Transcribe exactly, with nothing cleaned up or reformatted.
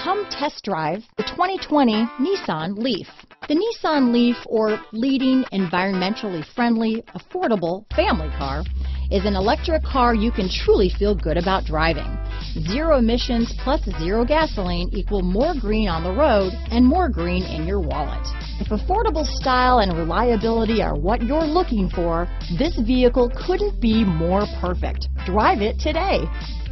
Come test drive the twenty twenty Nissan Leaf. The Nissan Leaf, or leading environmentally friendly, affordable family car, is an electric car you can truly feel good about driving. Zero emissions plus zero gasoline equal more green on the road and more green in your wallet. If affordable style and reliability are what you're looking for, this vehicle couldn't be more perfect. Drive it today.